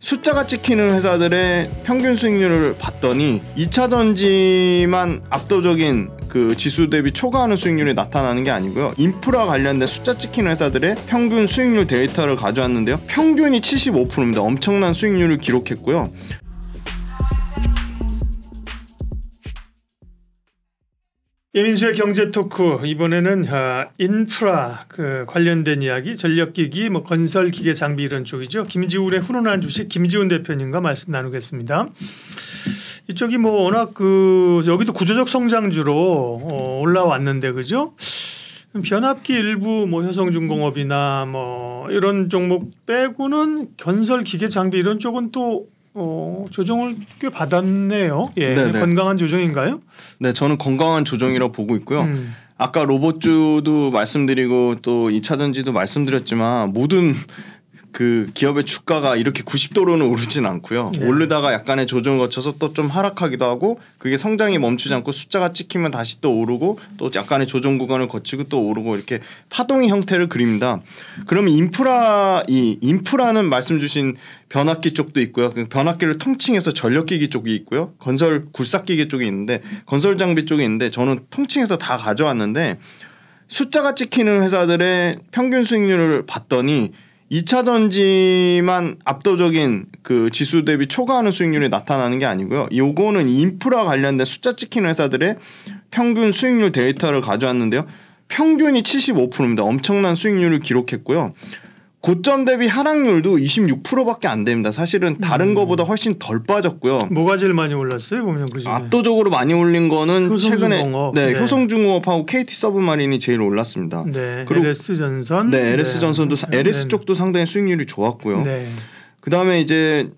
숫자가 찍히는 회사들의 평균 수익률을 봤더니 2차 전지만 압도적인 그 지수 대비 초과하는 수익률이 나타나는 게 아니고요. 인프라 관련된 숫자 찍히는 회사들의 평균 수익률 데이터를 가져왔는데요. 평균이 75%입니다. 엄청난 수익률을 기록했고요. 예민수의 경제 토크 이번에는 인프라 관련된 이야기, 전력기기, 건설기계 장비 이런 쪽이죠. 김지훈의 훈훈한 주식 김지훈 대표님과 말씀 나누겠습니다. 이쪽이 워낙 여기도 구조적 성장주로 올라왔는데 그죠? 변압기 일부 효성중공업이나 이런 종목 빼고는 건설기계 장비 이런 쪽은 또 조정을 꽤 받았네요. 예, 네네. 건강한 조정인가요? 네, 저는 건강한 조정이라고 보고 있고요. 아까 로봇주도 말씀드리고 또 2차 전지도 말씀드렸지만 모든 그 기업의 주가가 이렇게 90도로는 오르진 않고요. 네. 오르다가 약간의 조정을 거쳐서 또 좀 하락하기도 하고 그게 성장이 멈추지 않고 숫자가 찍히면 다시 또 오르고 또 약간의 조정 구간을 거치고 또 오르고 이렇게 파동의 형태를 그립니다. 그럼 인프라는 말씀 주신 변압기 쪽도 있고요. 그 변압기를 통칭해서 전력기기 쪽이 있고요. 건설 굴삭기계 쪽이 있는데 건설 장비 쪽이 있는데 저는 통칭해서 다 가져왔는데 숫자가 찍히는 회사들의 평균 수익률을 봤더니 2차 전지만 압도적인 그 지수 대비 초과하는 수익률이 나타나는 게 아니고요. 요거는 인프라 관련된 숫자 찍히는 회사들의 평균 수익률 데이터를 가져왔는데요. 평균이 75%입니다. 엄청난 수익률을 기록했고요. 고점 대비 하락률도 26%밖에 안 됩니다. 사실은 다른 거보다 훨씬 덜 빠졌고요. 뭐가 제일 많이 올랐어요? 보면 그중에 압도적으로 많이 올린 거는 최근에 효성중공업하고 KT 서브마린이 제일 올랐습니다. 네, 그리고 LS전선, LS전선도 LS 쪽도 상당히 수익률이 좋았고요. 네. 그다음에 이제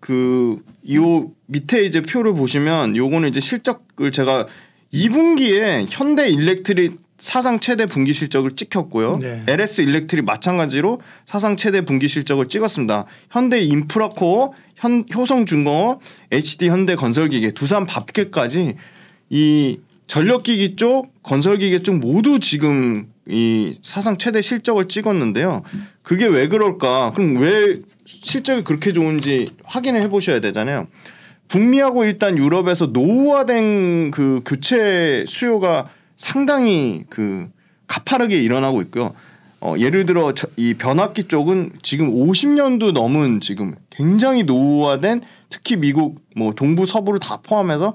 요 밑에 이제 표를 보시면 요거는 이제 실적을 제가 2분기에 현대 일렉트릭 사상 최대 분기 실적을 찍혔고요. 네. LS 일렉트릭 마찬가지로 사상 최대 분기 실적을 찍었습니다. 현대 인프라코어, 효성중공업, HD 현대 건설기계, 두산 밥계까지 이 전력기기 쪽, 건설기계 쪽 모두 지금 이 사상 최대 실적을 찍었는데요. 그게 왜 그럴까? 그럼 왜 실적이 그렇게 좋은지 확인을 해보셔야 되잖아요. 북미하고 일단 유럽에서 노후화된 그 교체 수요가 상당히 가파르게 일어나고 있고요. 예를 들어 이 변압기 쪽은 지금 50년도 넘은 지금 굉장히 노후화된 특히 미국 동부 서부를 다 포함해서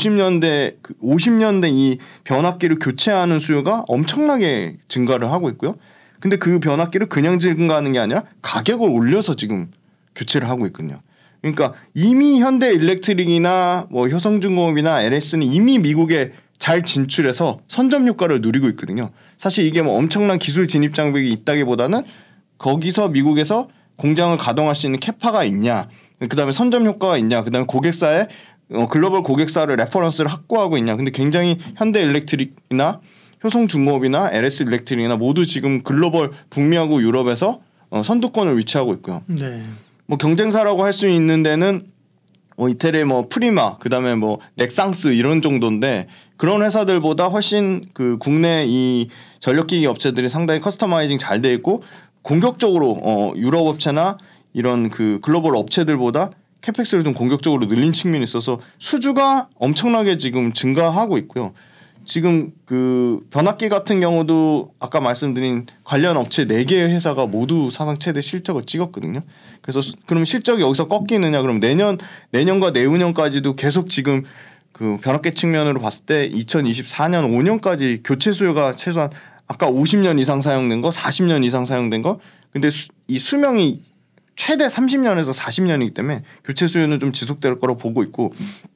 50년대 이 변압기를 교체하는 수요가 엄청나게 증가를 하고 있고요. 근데 그 변압기를 그냥 증가하는 게 아니라 가격을 올려서 지금 교체를 하고 있거든요. 그러니까 이미 현대 일렉트릭이나 효성중공업이나 LS는 이미 미국에 잘 진출해서 선점 효과를 누리고 있거든요. 사실 이게 엄청난 기술 진입 장벽이 있다기보다는 거기서 미국에서 공장을 가동할 수 있는 캐파가 있냐, 그다음에 선점 효과가 있냐, 그다음에 고객사의 글로벌 고객사를 레퍼런스를 확보하고 있냐. 근데 굉장히 현대 일렉트릭이나 효성중공업이나 LS 일렉트릭이나 모두 지금 글로벌 북미하고 유럽에서 선두권을 위치하고 있고요. 네. 경쟁사라고 할 수 있는 데는 이태리의 프리마, 그다음에 넥상스 이런 정도인데 그런 회사들보다 훨씬 국내 이 전력기기 업체들이 상당히 커스터마이징 잘 돼 있고 공격적으로 유럽 업체나 이런 글로벌 업체들보다 캐펙스를 좀 공격적으로 늘린 측면이 있어서 수주가 엄청나게 지금 증가하고 있고요. 지금 변압기 같은 경우도 아까 말씀드린 관련 업체 4개의 회사가 모두 사상 최대 실적을 찍었거든요. 그래서 그럼 실적이 여기서 꺾이느냐? 그럼 내년과 내후년까지도 계속 지금 변압기 측면으로 봤을 때 2024년 5년까지 교체 수요가 최소한 아까 50년 이상 사용된 거, 40년 이상 사용된 거. 근데 이 수명이 최대 30년에서 40년이기 때문에 교체 수요는 좀 지속될 거라고 보고 있고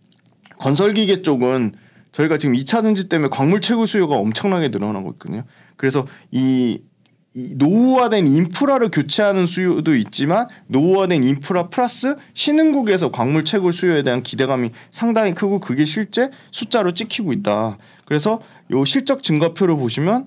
건설기계 쪽은 저희가 지금 2차 전지 때문에 광물 채굴 수요가 엄청나게 늘어나고 있거든요. 그래서 이 노후화된 인프라를 교체하는 수요도 있지만 노후화된 인프라 플러스 신흥국에서 광물 채굴 수요에 대한 기대감이 상당히 크고 그게 실제 숫자로 찍히고 있다. 그래서 요 실적 증가표를 보시면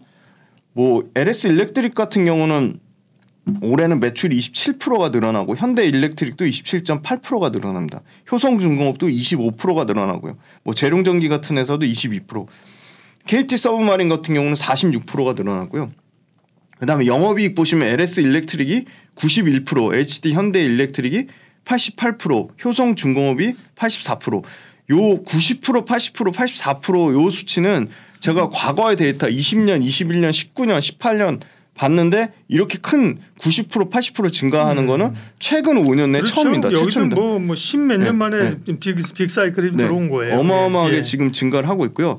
LS 일렉트릭 같은 경우는 올해는 매출이 27%가 늘어나고 현대 일렉트릭도 27.8%가 늘어납니다. 효성중공업도 25%가 늘어나고요. 재룡전기 같은 회사도 22%. KT 서브마린 같은 경우는 46%가 늘어나고요. 그다음에 영업이익 보시면 LS 일렉트릭이 91%, HD 현대 일렉트릭이 88%, 효성중공업이 84%. 요 90%, 80%, 84%요 수치는 제가 과거의 데이터 20년, 21년, 19년, 18년 봤는데 이렇게 큰 90%, 80% 증가하는 거는 최근 5년 내 그렇죠. 처음입니다. 여기도 최초입니다. 뭐 10몇 년 만에 빅 사이클이 들어온 거예요. 어마어마하게 지금 증가를 하고 있고요.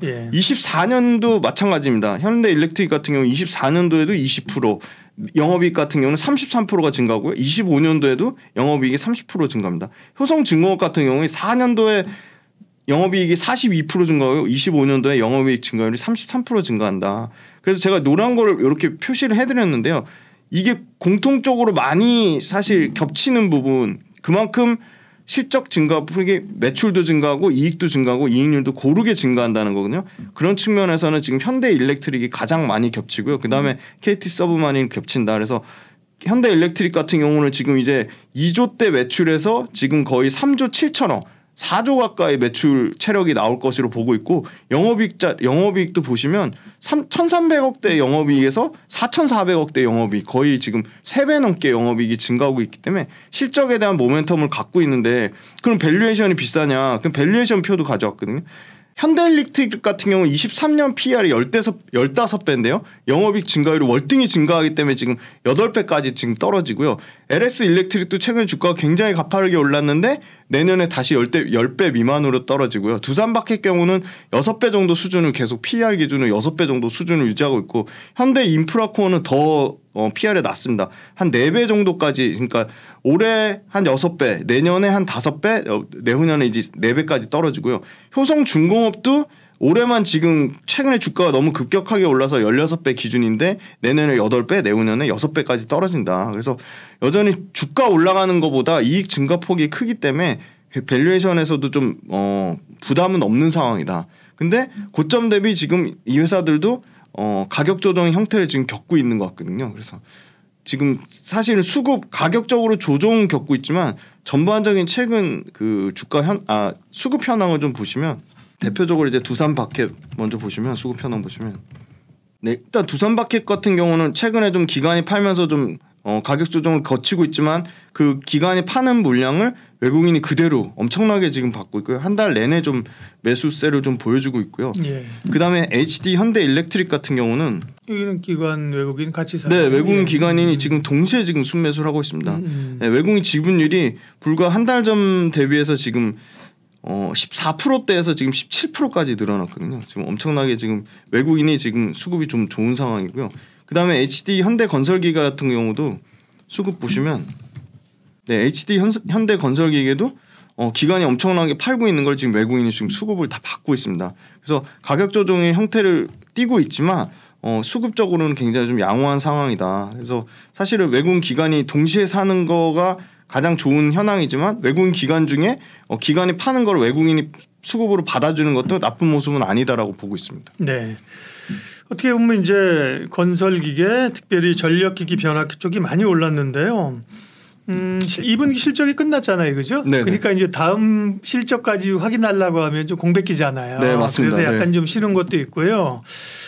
24년도 마찬가지입니다. 현대일렉트릭 같은 경우 24년도에도 20%, 영업이익 같은 경우는 33%가 증가하고요. 25년도에도 영업이익이 30% 증가합니다. 효성중공업 같은 경우에 4년도에 영업이익이 42% 증가하고 25년도에 영업이익 증가율이 33% 증가한다. 그래서 제가 노란 거를 이렇게 표시를 해드렸는데요. 이게 공통적으로 많이 사실 겹치는 부분, 그만큼 실적 증가, 매출도 증가하고 이익도 증가하고 이익률도 고르게 증가한다는 거거든요. 그런 측면에서는 지금 현대일렉트릭이 가장 많이 겹치고요. 그다음에 KT 서브마린 겹친다. 그래서 현대일렉트릭 같은 경우는 지금 이제 2조 대 매출에서 지금 거의 3조 7천억 4조 가까이 매출 체력이 나올 것으로 보고 있고 영업이익도 보시면 1,300억대 영업이익에서 4,400억대 영업이익 거의 지금 3배 넘게 영업이익이 증가하고 있기 때문에 실적에 대한 모멘텀을 갖고 있는데 그럼 밸류에이션이 비싸냐? 그럼 밸류에이션 표도 가져왔거든요. 현대일렉트릭 같은 경우 23년 PR이 15배인데요. 영업이익 증가율이 월등히 증가하기 때문에 지금 8배까지 지금 떨어지고요. LS 일렉트릭도 최근 주가가 굉장히 가파르게 올랐는데 내년에 다시 10배 미만으로 떨어지고요. 두산바켓 경우는 6배 정도 수준을 계속 PR 기준으로 6배 정도 수준을 유지하고 있고 현대인프라코어는 더 PR이 낮습니다. 한 4배 정도까지 그러니까 올해 한 6배, 내년에 한 5배, 내후년에 이제 4배까지 떨어지고요. 효성중공업도 올해만 지금 최근에 주가가 너무 급격하게 올라서 16배 기준인데 내년에 8배, 내후년에 6배까지 떨어진다. 그래서 여전히 주가 올라가는 것보다 이익 증가폭이 크기 때문에 밸류에이션에서도 좀 부담은 없는 상황이다. 근데 고점 대비 지금 이 회사들도 가격 조정의 형태를 지금 겪고 있는 것 같거든요. 그래서 지금 사실은 수급 가격적으로 조정은 겪고 있지만 전반적인 최근 그 주가 수급 현황을 좀 보시면 대표적으로 이제 두산바켓 먼저 보시면 수급 현황 보시면 일단 두산바켓 같은 경우는 최근에 좀 기관이 팔면서 좀 가격 조정을 거치고 있지만 그 기관이 파는 물량을 외국인이 그대로 엄청나게 지금 받고 있고요. 한 달 내내 좀 매수세를 좀 보여주고 있고요. 그다음에 HD 현대일렉트릭 같은 경우는 여기는 기관 외국인 같이 사는. 네, 외국인 기관인이 지금 동시에 지금 순매수를 하고 있습니다. 네, 외국인 지분율이 불과 한 달 전 대비해서 지금 14%대에서 지금 17%까지 늘어났거든요. 지금 엄청나게 지금 외국인이 지금 수급이 좀 좋은 상황이고요. 그다음에 HD 현대건설기계 같은 경우도 수급 보시면 HD 현대건설기계도 기관이 엄청나게 팔고 있는 걸 지금 외국인이 지금 수급을 다 받고 있습니다. 그래서 가격 조정의 형태를 띠고 있지만 수급적으로는 굉장히 좀 양호한 상황이다. 그래서 사실은 외국인 기관이 동시에 사는 거가 가장 좋은 현황이지만 외국인 기관 중에 기관이 파는 걸 외국인이 수급으로 받아주는 것도 나쁜 모습은 아니다라고 보고 있습니다. 네. 어떻게 보면 이제 건설기계, 특별히 전력기기 변압기 쪽이 많이 올랐는데요. 2분기 실적이 끝났잖아요, 그죠? 네네. 그러니까 이제 다음 실적까지 확인하려고 하면 좀 공백기잖아요. 네, 맞습니다. 그래서 약간 좀 싫은 것도 있고요.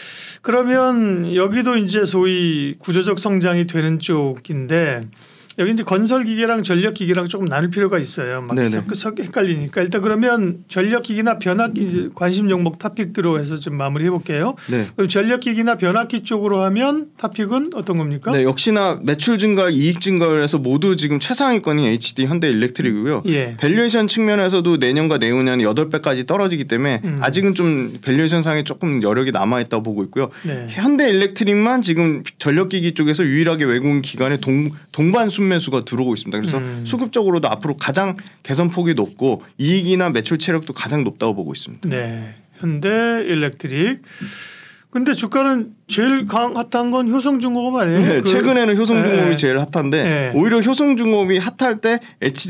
그러면 여기도 이제 소위 구조적 성장이 되는 쪽인데. 여기 이제 건설기계랑 전력기계랑 조금 나눌 필요가 있어요. 막 헷갈리니까 일단 그러면 전력기기나 변압기 관심 종목 탑픽으로 해서 좀 마무리해 볼게요. 네. 그럼 전력기기나 변압기 쪽으로 하면 탑픽은 어떤 겁니까? 네, 역시나 매출 증가, 이익 증가율에서 모두 지금 최상위권이 HD 현대일렉트릭이고요. 밸류에이션 측면에서도 내년과 내후년에 8배까지 떨어지기 때문에 아직은 좀 밸류에이션 상에 조금 여력이 남아 있다고 보고 있고요. 현대일렉트릭만 지금 전력기기 쪽에서 유일하게 외국인 기관의 동반 순매수가 들어오고 있습니다. 그래서 수급적으로도 앞으로 가장 개선폭이 높고 이익이나 매출 체력도 가장 높다고 보고 있습니다. 네, 현대일렉트릭. 근데 주가는 제일 핫한 건 효성중공업 아니에요? 네, 최근에는 효성중공업이 제일 핫한데 오히려 효성중공업이 핫할 때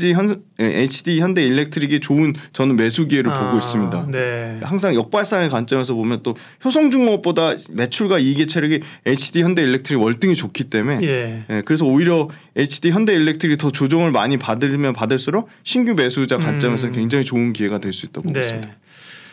HD 현대일렉트릭이 좋은 저는 매수 기회를 보고 있습니다. 네. 항상 역발상의 관점에서 보면 또 효성중공업보다 매출과 이익의 체력이 HD 현대일렉트릭 월등히 좋기 때문에 그래서 오히려 HD 현대일렉트릭이 더 조정을 많이 받으면 받을수록 신규 매수자 관점에서 굉장히 좋은 기회가 될 수 있다고 보고 있습니다.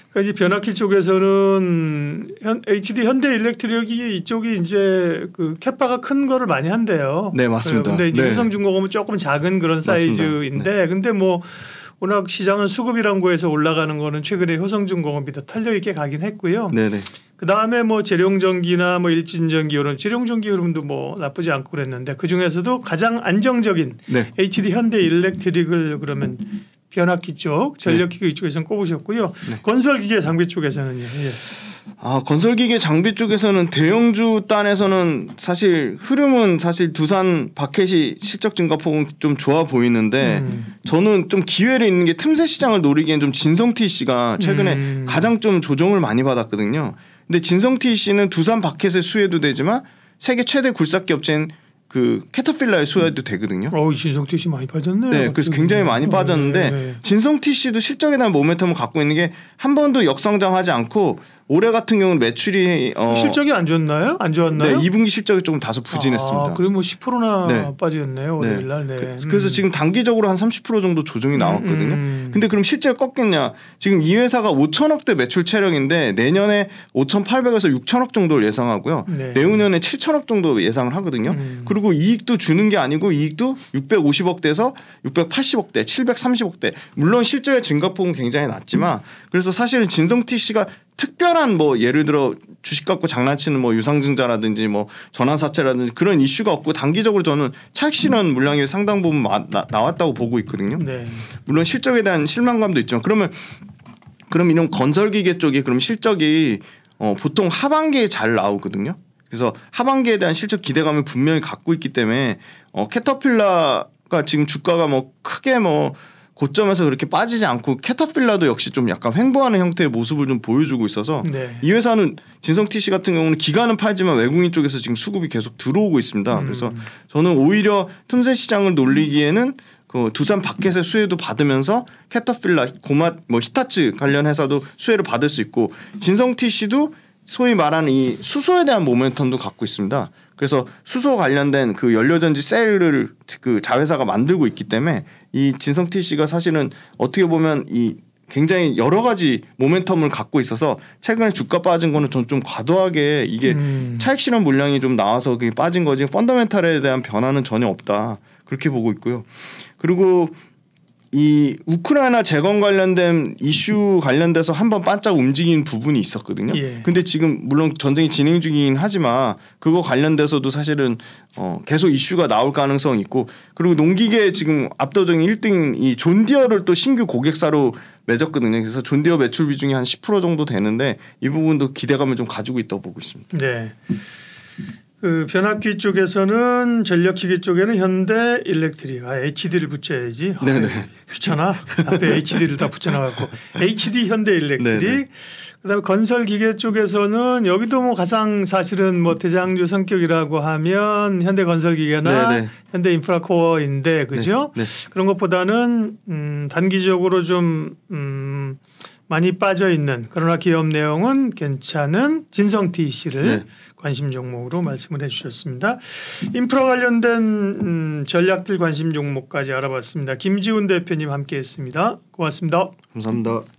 그러니까 이 변압기 쪽에서는 HD 현대일렉트릭이 이쪽이 이제 그 캐파가 큰 거를 많이 한대요. 네, 맞습니다. 근데 이제 네. 효성중공업은 조금 작은 그런 맞습니다. 사이즈인데, 네. 근데 뭐 워낙 시장은 수급이란 거에서 올라가는 거는 최근에 효성중공업이 더 탄력 있게 가긴 했고요. 네네. 그 다음에 뭐 재룡전기나 뭐 일진전기 이런 재룡전기 흐름도 뭐 나쁘지 않고 그랬는데 그 중에서도 가장 안정적인 네. HD 현대일렉트릭을 그러면 변압기 쪽, 전력기기 쪽에서는 꼽으셨고요. 네. 건설기계 장비 쪽에서는요. 예. 건설기계 장비 쪽에서는 대형주 단에서는 사실 흐름은 사실 두산 바켓이 실적 증가폭은 좀 좋아 보이는데 저는 좀 기회를 있는 게 틈새 시장을 노리기엔 좀 진성 TC가 최근에 가장 좀 조정을 많이 받았거든요. 근데 진성 TC는 두산 바켓의 수혜도 되지만 세계 최대 굴삭기 업체인 그 캐터필러의 수혜도 되거든요. 진성 TC 많이 빠졌네요. 네, 그래서 굉장히 많이 빠졌는데 네. 진성 TC도 실적에 대한 모멘텀을 갖고 있는 게 한 번도 역성장하지 않고 올해 같은 경우는 매출이 실적이 안 좋나요? 안 좋았나요? 네, 2분기 실적이 조금 다소 부진했습니다. 그럼 뭐 10%나 네. 빠졌네요. 월요일날. 네. 그래서 지금 단기적으로 한 30% 정도 조정이 나왔거든요. 근데 그럼 실제 꺾겠냐? 지금 이 회사가 5천억대 매출 체력인데 내년에 5,800에서 6천억 정도를 예상하고요. 네. 내후년에 7천억 정도 예상을 하거든요. 그리고 이익도 주는 게 아니고 이익도 650억대에서 680억대, 730억대. 물론 실제의 증가폭은 굉장히 낮지만 그래서 사실은 진성 TC가 특별한 뭐 예를 들어 주식 갖고 장난치는 뭐 유상증자라든지 뭐 전환사채라든지 그런 이슈가 없고 단기적으로 저는 차익 실현 물량이 상당 부분 나왔다고 보고 있거든요. 네. 물론 실적에 대한 실망감도 있지만 그럼 이런 건설기계 쪽이 그럼 실적이 보통 하반기에 잘 나오거든요. 그래서 하반기에 대한 실적 기대감을 분명히 갖고 있기 때문에 캐터필러가 지금 주가가 뭐 크게 뭐 고점에서 그렇게 빠지지 않고 캐터필러도 역시 좀 약간 횡보하는 형태의 모습을 좀 보여주고 있어서 네. 이 회사는 진성 TC 같은 경우는 기간은 팔지만 외국인 쪽에서 지금 수급이 계속 들어오고 있습니다. 그래서 저는 오히려 틈새 시장을 놀리기에는 그 두산 바켓의 수혜도 받으면서 캐터필러, 고맛, 뭐 히타츠 관련 회사도 수혜를 받을 수 있고 진성 TC도 소위 말하는 이 수소에 대한 모멘텀도 갖고 있습니다. 그래서 수소 관련된 그 연료전지 셀을 그 자회사가 만들고 있기 때문에 이 진성 TC가 사실은 어떻게 보면 이 굉장히 여러 가지 모멘텀을 갖고 있어서 최근에 주가 빠진 거는 전 좀 과도하게 이게 차익 실현 물량이 좀 나와서 그게 빠진 거지 펀더멘탈에 대한 변화는 전혀 없다 그렇게 보고 있고요. 그리고 이 우크라이나 재건 관련된 이슈 관련돼서 한번 반짝 움직인 부분이 있었거든요. 예. 근데 지금 물론 전쟁이 진행 중이긴 하지만 그거 관련돼서도 사실은 계속 이슈가 나올 가능성이 있고 그리고 농기계 지금 압도적인 1등인 이 존디어를 또 신규 고객사로 맺었거든요. 그래서 존디어 매출 비중이 한 10% 정도 되는데 이 부분도 기대감을 좀 가지고 있다고 보고 있습니다. 네. 그 변압기 쪽에서는 전력기계 쪽에는 현대일렉트릭 HD를 붙여야지. 네네. 귀찮아. 앞에 HD를 다 붙여놔갖고 HD 현대일렉트릭. 네네. 그다음에 건설기계 쪽에서는 여기도 뭐 가장 사실은 뭐 대장주 성격이라고 하면 현대건설기계나 네네. 현대인프라코어인데 그죠? 네. 그런 것보다는 단기적으로 좀 많이 빠져 있는 그러나 기업 내용은 괜찮은 진성 TC를 네. 관심 종목으로 말씀을 해주셨습니다. 인프라 관련된 전략들 관심 종목까지 알아봤습니다. 김지훈 대표님 함께했습니다. 고맙습니다. 감사합니다.